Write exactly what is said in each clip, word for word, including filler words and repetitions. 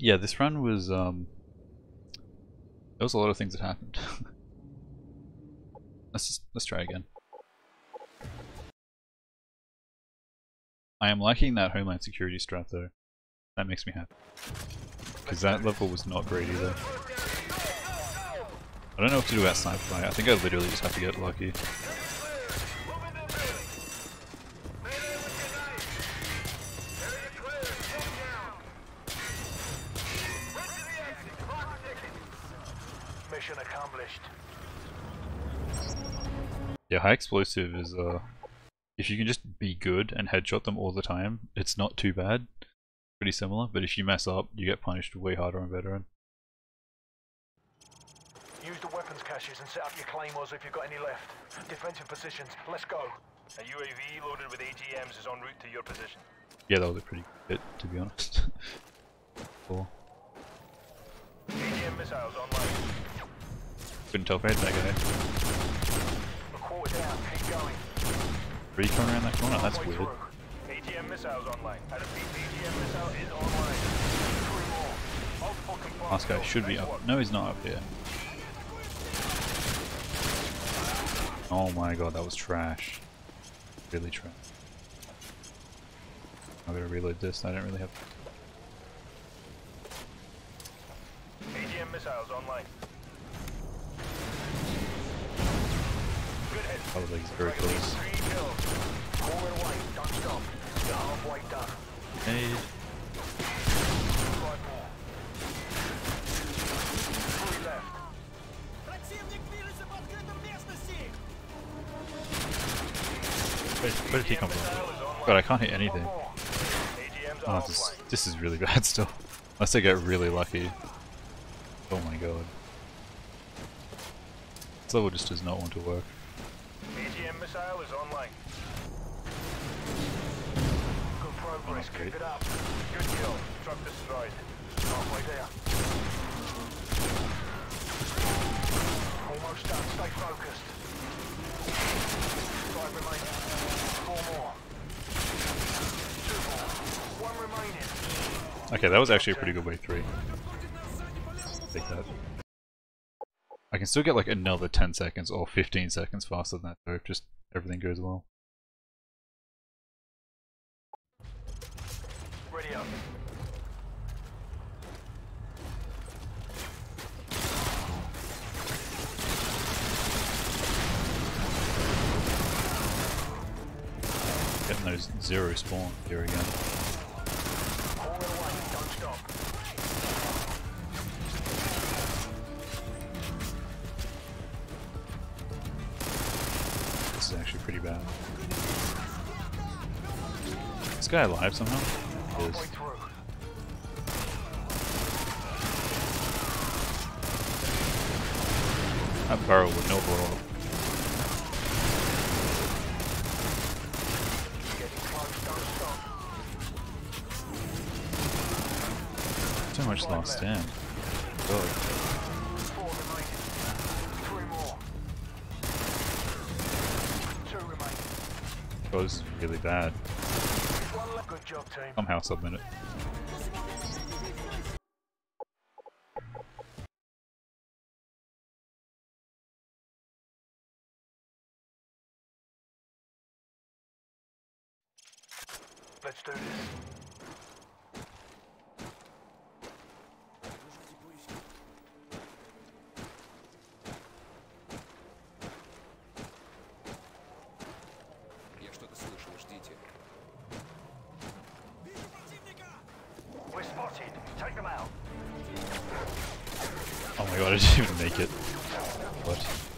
yeah, this run was, um, there was a lot of things that happened. let's just, let's try again. I am liking that Homeland Security strat though. That makes me happy. Because that level was not great either. I don't know what to do about sniper fight. I think I literally just have to get lucky. Mission accomplished. Yeah, high explosive is uh if you can just be good and headshot them all the time, it's not too bad. Pretty similar, but if you mess up, you get punished way harder on veteran. Use the weapons caches and set up your claymores if you've got any left. Defensive positions, let's go. A U A V loaded with A G Ms is en route to your position. Yeah, that was a pretty good hit, to be honest. Cool. A G M missiles online. Couldn't tell if I had that guy. A quarter down, keep going. Recon around that corner? That's weird. A G M missiles online. I repeat, A G M missile is online. Three more. Multiple confirmed. Last guy should be up. No, he's not up here. Oh my god, that was trash. Really trash. I'm gonna reload this. I don't really have. A G M missiles online. Good hit. Oh, like he's very close. Three kills. Four away, don't stop. You're halfway done. Hey. Five more. Three left. Where, where did he come from? God, I can't hit anything. Oh, this, this is really bad still. Unless I get really lucky. Oh my god. This level just does not want to work. A G M missile is online. Good progress, Oh, keep it up. Good kill. Truck destroyed. Halfway there. Almost done, stay focused. Five remaining. Four more. Two more. One remaining. Okay, that was actually a pretty good way three. Take that. I can still get like another ten seconds or fifteen seconds faster than that though, if just everything goes well. Ready up. Getting those zero spawn here again. All the way, don't stop. This is actually pretty bad. Is this guy alive somehow? He is. Halfway through. That barrel would no blow up. Getting close, don't stop. So much last stand. God. Four remaining. Three more. Two remaining. That was really bad. One left. Good job, team. Somehow submit it. Let's do this. Я что-то слышал, ждите. We're spotted. Take them out. Oh my god, I didn't even make it. What?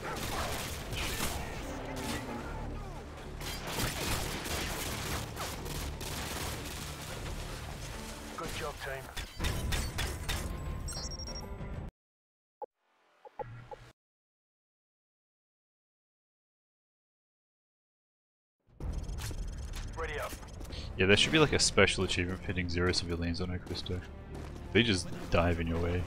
Good job, team. Ready up. Yeah, there should be like a special achievement for hitting zero civilians on Ocristo. They just dive in your way.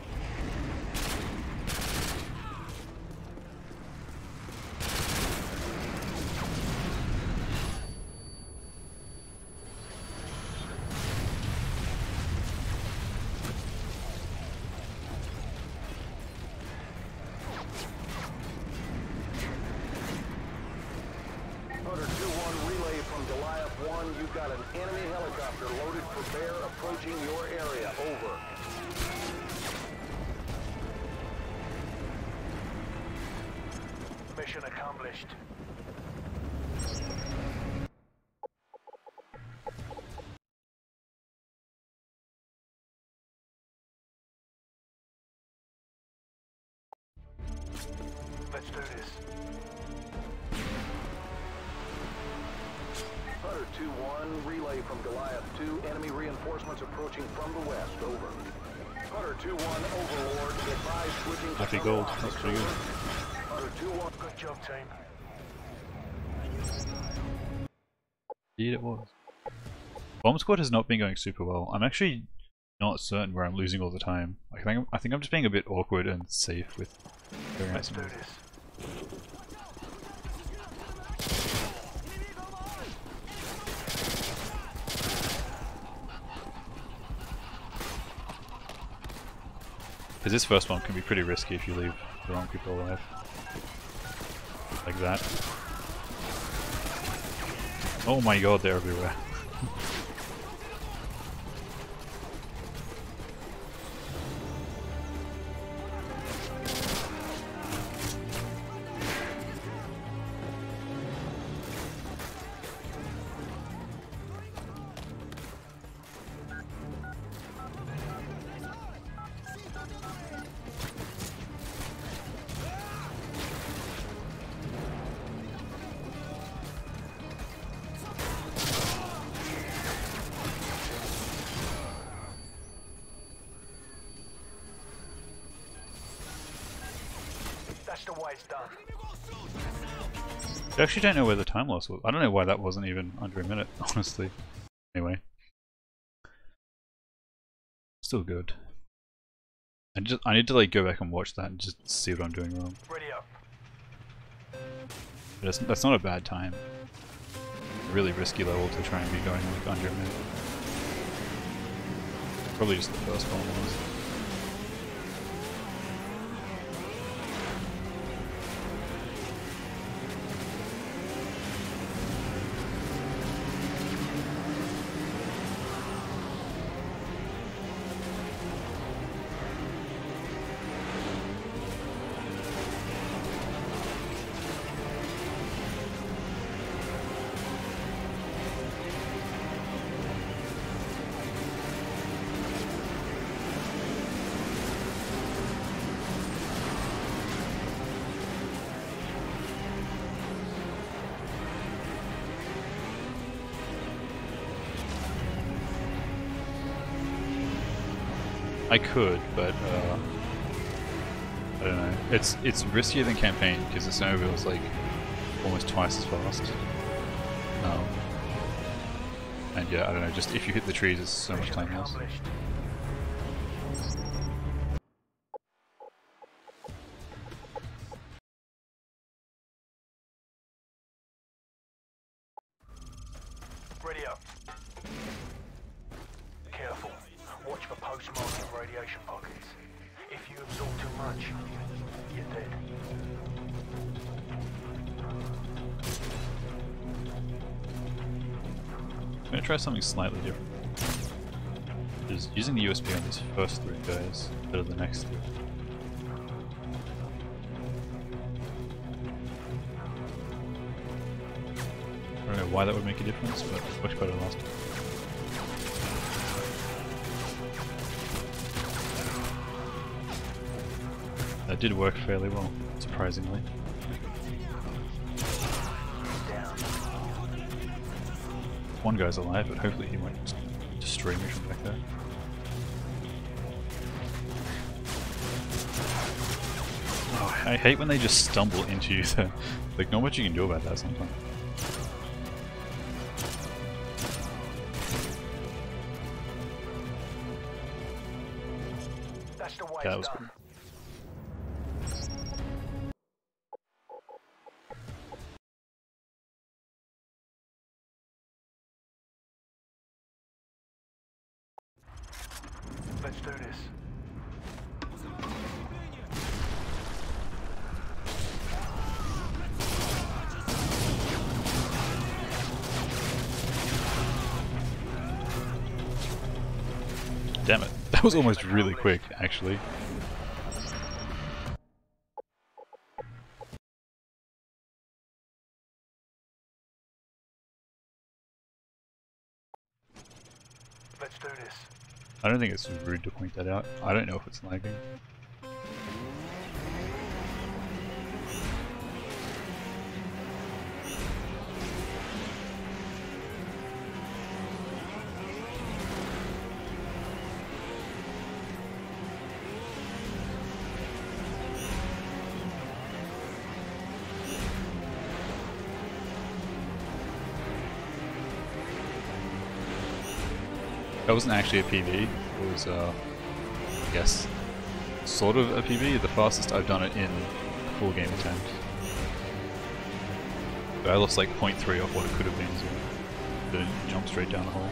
air approaching your area. Over. Mission accomplished. Let's do this. Hunter two one, relay from Goliath two, enemy reinforcements approaching from the west, over. Hunter two one, Overlord, advise switching to Happy gold, that's pretty good. Hunter two one, good job, team. Indeed it was. Bomb squad has not been going super well. I'm actually not certain where I'm losing all the time. I think I'm, I think I'm just being a bit awkward and safe with doing Let's do this. this. Because this first one can be pretty risky if you leave the wrong people alive. Like that. Oh my god, they're everywhere. That's the way it's done. I actually don't know where the time loss was. I don't know why that wasn't even under a minute, honestly. Anyway. Still good. I just I need to like go back and watch that and just see what I'm doing wrong. Ready up. But that's, that's not a bad time. A really risky level to try and be going like under a minute. Probably just the first one was. I could, but uh, I don't know. It's it's riskier than campaign because the snowmobile is like almost twice as fast. Um, and yeah, I don't know. Just if you hit the trees, it's so much time loss. Ready up. Careful. Watch for post-mortem radiation pockets. If you absorb too much, you're dead. I'm gonna try something slightly different. Just using the U S B on these first three guys instead of the next three. I don't know why that would make a difference, but it's much better last time. That did work fairly well, surprisingly. One guy's alive, but hopefully he won't destroy me from back there. Oh, I hate when they just stumble into you there. Like, not much you can do about that sometimes. That's the way Yeah, that it's was done. good. Let's do this. Damn it. That was almost really quick, actually. Let's do this. I don't think it's rude to point that out. I don't know if it's lagging. That wasn't actually a P B, it was, uh, I guess, sort of a P B, the fastest I've done it in a full game attempt. But I lost like zero point three off what it could have been, so I didn't jump straight down the hole.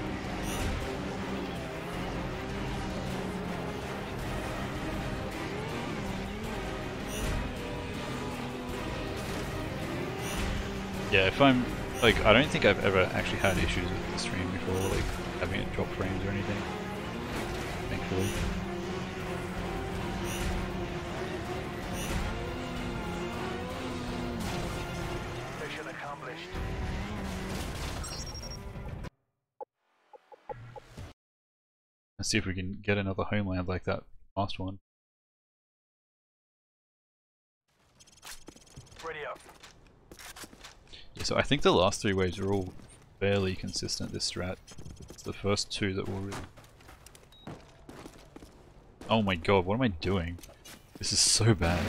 Yeah, if I'm, like, I don't think I've ever actually had issues with the stream before, like, having it drop frames or anything, thankfully. Mission accomplished. Let's see if we can get another homeland like that last one. Ready up. Yeah, so I think the last three waves are all fairly consistent, this strat. It's the first two that were really... Oh my god, what am I doing? This is so bad.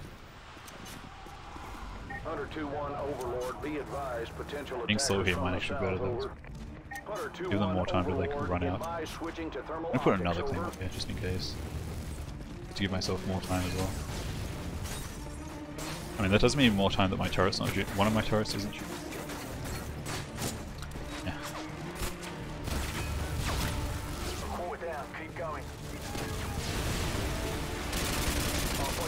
Hunter two one Overlord, be advised, potential Being slow attackers here from might the actually south, better than over. Hunter two give them one more time to like Overlord, run out. advise switching to thermal I'm gonna put optics, another claim over. up here just in case. To give myself more time as well. I mean, that does mean more time that my turret's not shooting. One of my turrets isn't shooting. Yeah. Quarter down, keep going. Halfway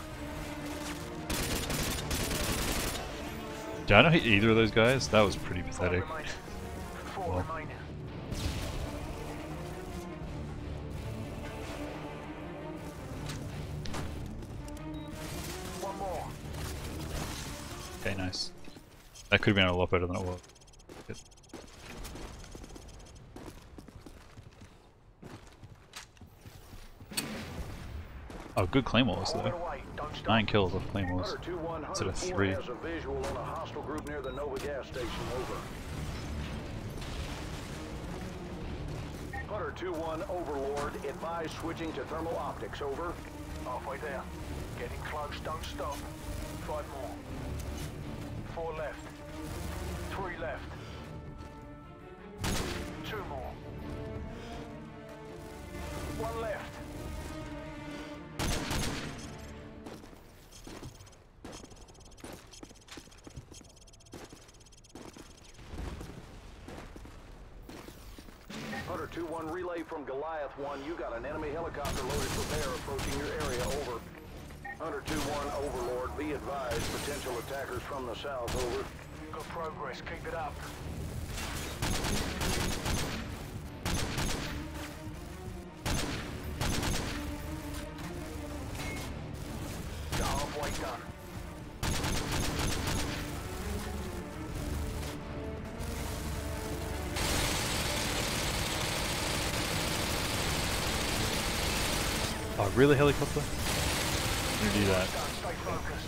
through. Did I not hit either of those guys? That was pretty Five pathetic. remaining. Four Well. remaining. One more. Okay, nice. That could have been a lot better than it was. Good. Oh, good claymores Hold though. it away. Don't stop. Nine kills off claymores. Hunter two one Instead of Hunter four three. has a visual on a hostile group near the Nova gas station, over. Hunter two one Overlord, advise switching to thermal optics, over. Halfway there. Getting close, don't stop. Five more. Four left. Three left. Two more. One left. Hunter two one relay from Goliath one, you got an enemy helicopter loaded for bear approaching your area, over. Hunter two one Overlord, be advised, potential attackers from the south, over. Good progress, keep it up. You're halfway done. Oh, really, helicopter? I'm gonna do that. Done, stay focused.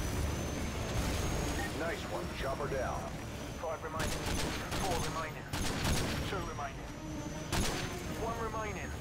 Nice one, chopper down. Five remaining. Four remaining. Two remaining. One remaining.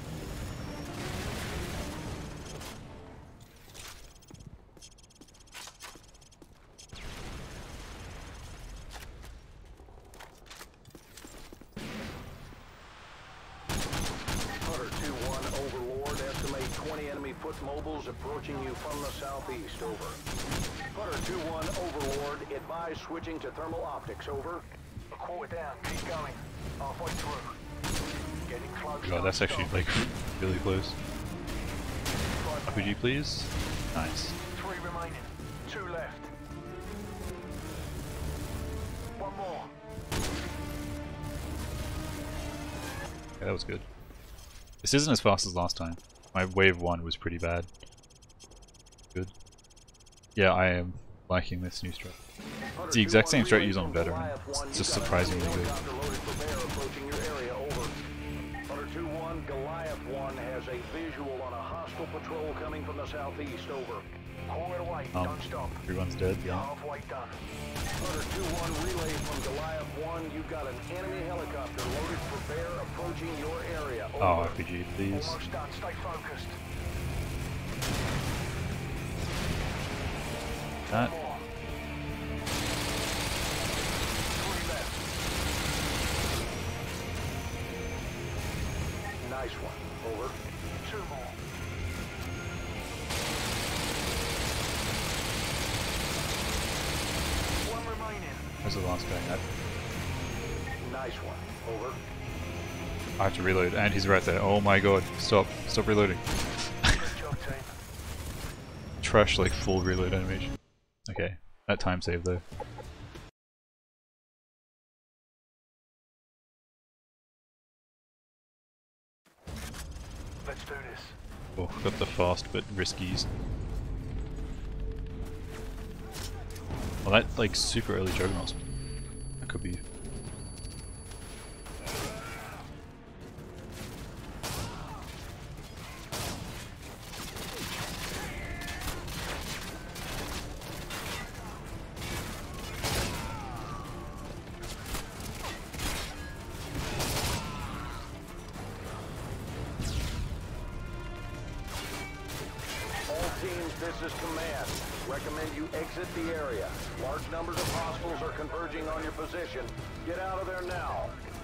Hunter two one Overlord, estimate twenty enemy foot mobiles approaching you from the southeast, over. Hunter two one Overlord, advise switching to thermal optics, over. A quarter down, keep going. Halfway through. Getting close. God, don't that's actually stop. like really close. Five R P G, please. Nice. Three remaining. Two left. One more. Okay, that was good. This isn't as fast as last time. My wave one was pretty bad. Good. Yeah, I am liking this new strat. It's the exact same strat used on Veteran. It's just surprisingly good. two one, Goliath one has a visual on a hostile patrol coming from the southeast, over. Hold it away, Um, don't stop. everyone's dead, You're yeah. halfway done. Hunter two one, relay from Goliath one, you've got an enemy helicopter loaded for bear approaching your area, over. Oh, R P G, please. Almost done, stay focused. That. More. Three left. Nice one, over. Two more. One remaining. Where's the last guy at? Nice one, over. I have to reload, and he's right there. Oh my god, stop. Stop reloading. Good job, team. Trash, like, full reload animation. Okay, that time save though. Let's do this. Oh, got the fast but riskies. Well, that, like, super early Juggernauts. That could be. This is command. Recommend you exit the area. Large numbers of hostiles are converging on your position. Get out of there now.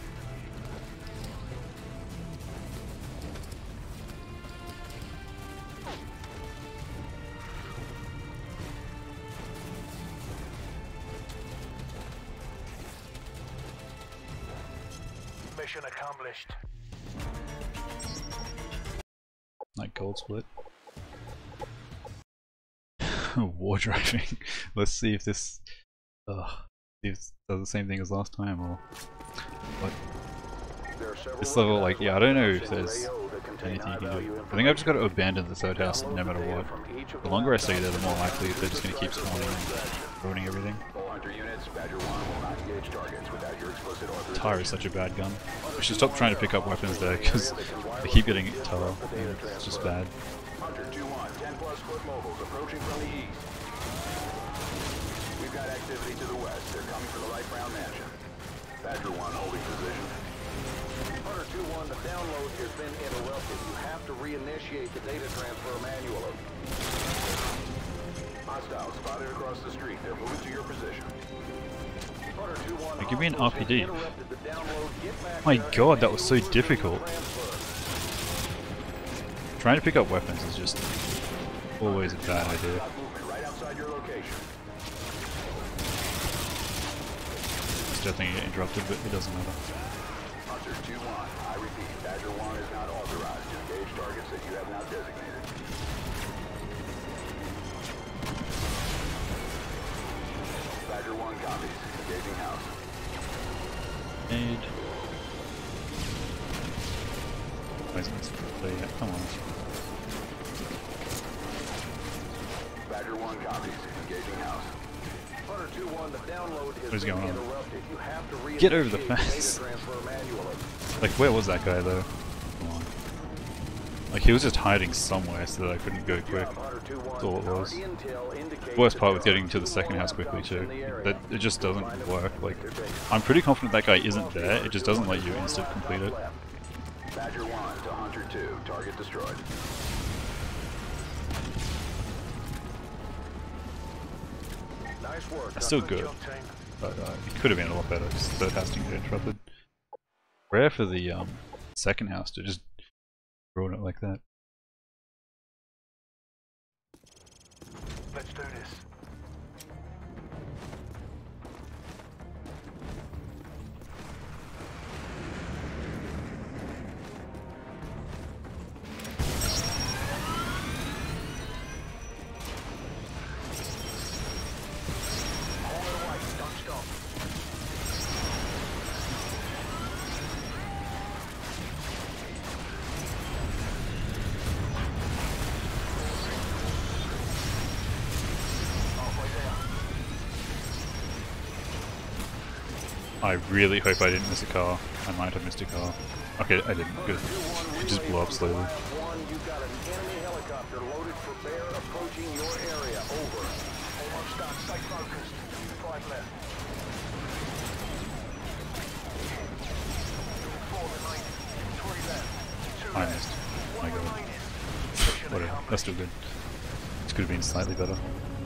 Mission accomplished. Like gold split. War driving. Let's see if this uh, see if it does the same thing as last time or what. This level, like, yeah, I don't know if there's anything you can do. I think I've just got to abandon the third house no matter what. The longer I stay there, the more likely they're just going to keep spawning and ruining everything. Tar is such a bad gun. I should stop trying to pick up weapons there because I keep getting Tar. It's just bad. Hunter two one, ten plus foot mobiles approaching from the east. We've got activity to the west. They're coming for the Light Brown Mansion. Badger one holding position. Hunter two one, the download has been interrupted. You have to reinitiate the data transfer manually. Hostiles spotted across the street. They're moving to your position. Hunter two one, Give me an R P D. interrupted the download. Get back My there and god, that was so initiate difficult. transfer. Trying to pick up weapons is just always a bad idea. Right outside your location. Still think I get interrupted, but it doesn't matter. Hunter two one, I repeat, Badger one is not authorized to engage targets that you have not designated. Badger one copies, engaging house. Aid. Why isn't this play yet? Come on. Badger one copies, engaging house. Hunter two one, the download has What's been going on? interrupted. You have to Get over the reinitiate fence. data transfer manually. Like, where was that guy though? Come on. Like, he was just hiding somewhere so that I couldn't go quick. That's all it was. Worst part with getting to the second house quickly too. That it just doesn't work. Like, I'm pretty confident that guy isn't there. It just doesn't let you instant complete it. Badger one to Hunter two, target destroyed. Nice work. That's still good, Job, team. but uh, it could have been a lot better. Just third house didn't get interrupted. Rare for the um, second house to just ruin it like that. Let's do this. Hold it away, don't stop. I really hope I didn't miss a car. I might have missed a car. Okay, I didn't. Good. It just blew up slowly. One, you've got an enemy helicopter loaded for bear approaching your area. Over. Almost done. Stay focused. Five left. Four remaining. Three left. Two I left. missed. One My god. remaining. Mission Whatever. accomplished. That's still good. This could have been slightly better.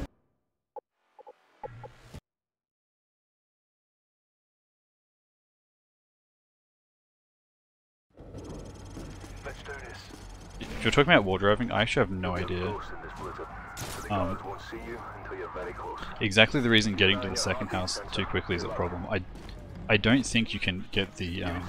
Let's do this. If you're talking about wall driving, I actually have no idea. Um, exactly the reason getting to the second house too quickly is a problem. I, I don't think you can get the um,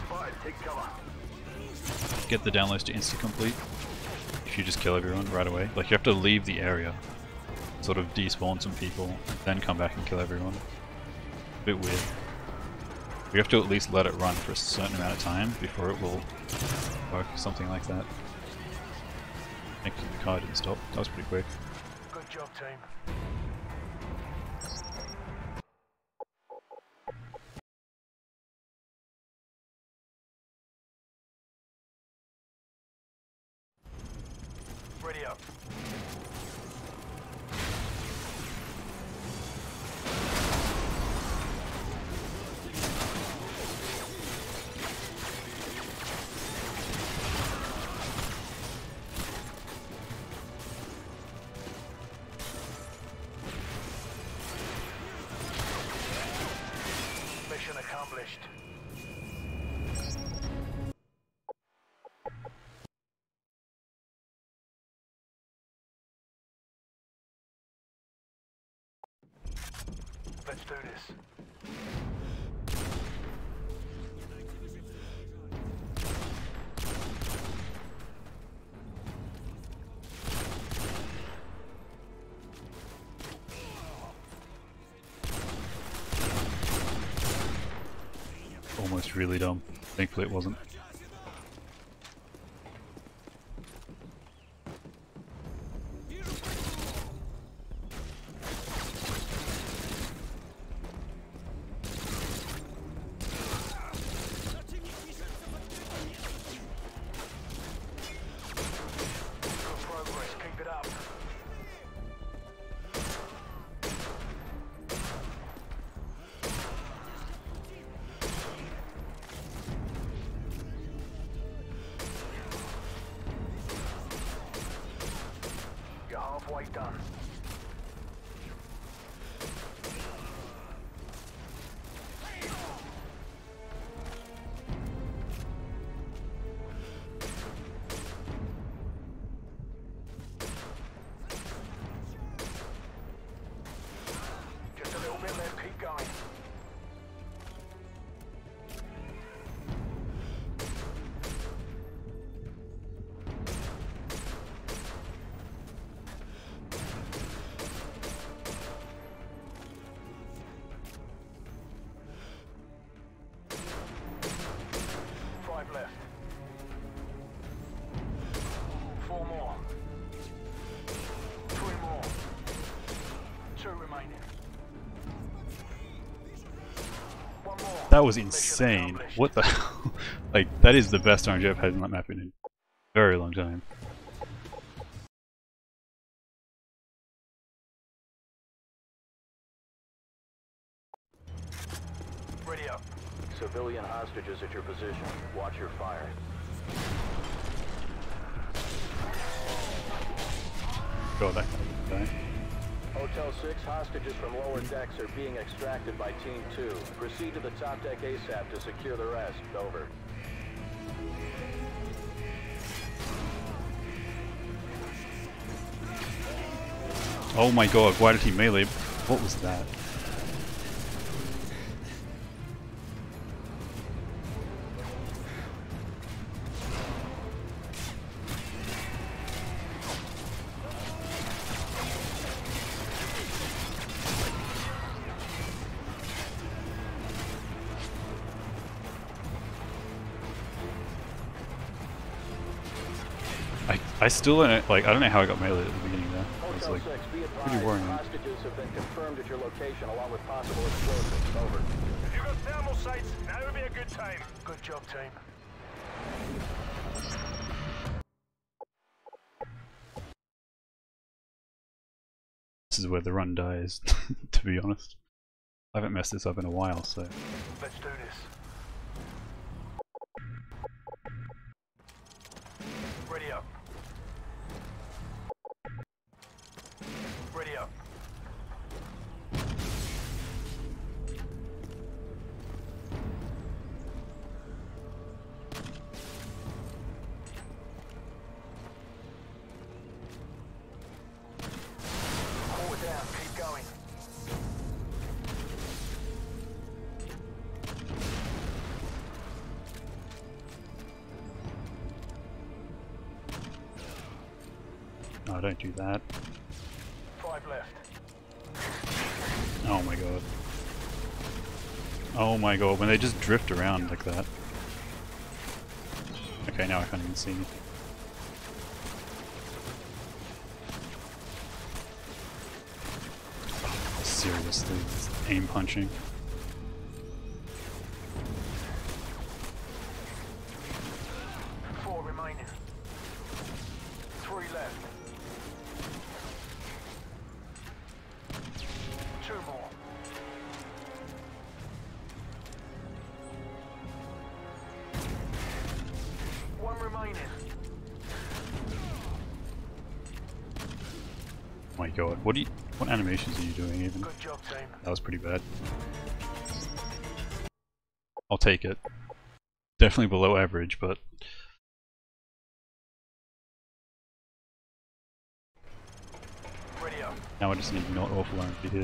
get the downloads to insta complete if you just kill everyone right away. Like you have to leave the area, sort of despawn some people, then come back and kill everyone. A bit weird. We have to at least let it run for a certain amount of time before it will work, something like that. Thank you, the car didn't stop. That was pretty quick. Good job, team. Ready up. Mission accomplished. Let's do this. Almost really dumb. Thankfully it wasn't. Good progress. Keep it up. You're halfway done. Just a little bit left. Keep going. Five left. Four more. Three more. Two remaining. One more. That was Mission insane. accomplished. What the hell? Like, that is the best R N G I've had in that map in a very long time. Ready up. Civilian hostages at your position. Watch your fire. God, that guy would die. Hotel six, hostages from lower decks are being extracted by Team two. Proceed to the top deck ASAP to secure the rest. Over. Oh my god, why did he melee? What was that? I, I still don't know, like, I don't know how I got melee at the beginning there. It was Hotel like, six, be pretty advised. worrying. Hostages have been confirmed at your location along with possible explosives. Over. If you got Thermal sights, now would be a good time. Good job, team. This is where the run dies, to be honest. I haven't messed this up in a while, so... Let's do this. Ready up. Ready up. Pull it down, keep going. No, don't do that. Five left. Oh my god. Oh my god, when they just drift around like that. Okay, now I can't even see. Seriously, it's aim punching. Four remaining. Three left. Two more. One remaining. Oh my god, what do you, what animations are you doing even? Good job, team. That was pretty bad. I'll take it. Definitely below average, but... Ready up. Now I just need not awful empty here.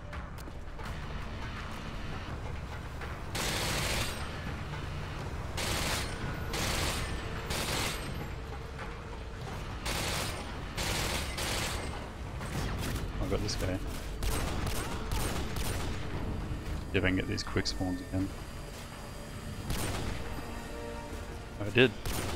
I've got this guy. See if I can get these quick spawns again. I did.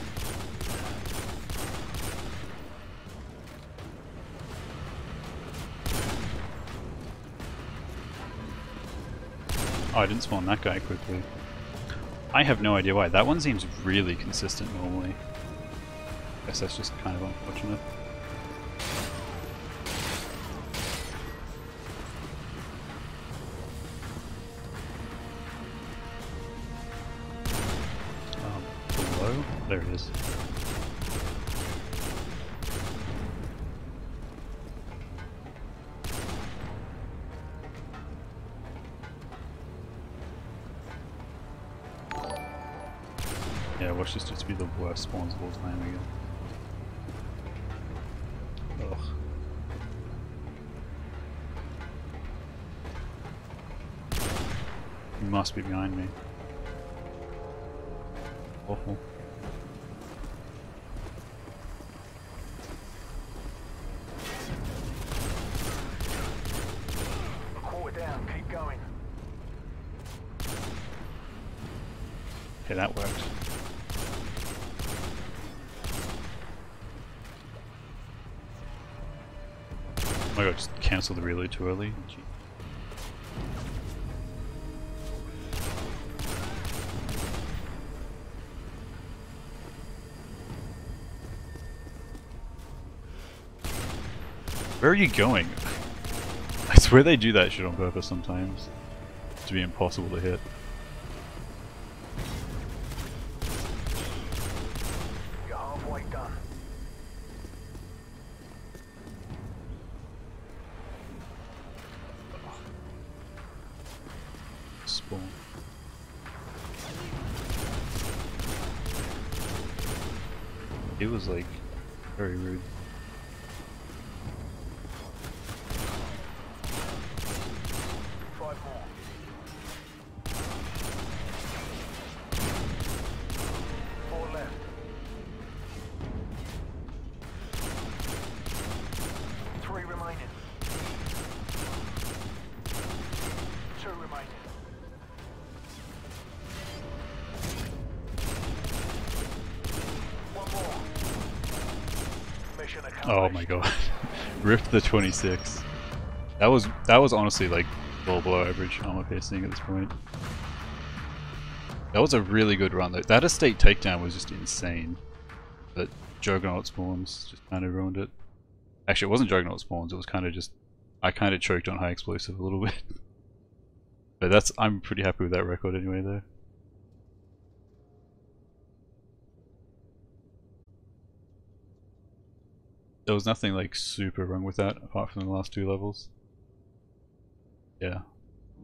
Oh, I didn't spawn that guy quickly. I have no idea why. That one seems really consistent normally. Guess that's just kind of unfortunate. Um, below? There it is. Yeah, watch this just be the worst spawns of all time again. Ugh. He must be behind me. Awful. Quarter down, keep going. Okay, that worked. Oh my god, just cancel the reload too early. Gee. Where are you going? I swear they do that shit on purpose sometimes. To be impossible to hit. You're halfway done. Spawn. It was like very rude. Five more. Four left. Three remaining. Two remaining. One more. Mission accomplished. Oh my god. Ripped the twenty-six. That was that was honestly like well below average armor piercing at this point. That was a really good run though. That estate takedown was just insane. But Juggernaut spawns just kind of ruined it. Actually, it wasn't Juggernaut spawns, it was kind of just... I kind of choked on high explosive a little bit. But that's... I'm pretty happy with that record anyway though. There was nothing like super wrong with that apart from the last two levels. Yeah.